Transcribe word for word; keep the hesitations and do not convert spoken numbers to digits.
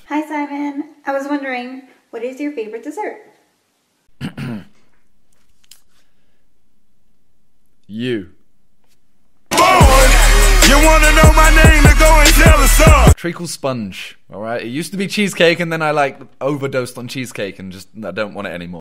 Hi Simon, I was wondering, what is your favorite dessert? You. You wanna know my name, then go and tell us all. Treacle sponge, alright? It used to be cheesecake and then I like overdosed on cheesecake and just I don't want it anymore.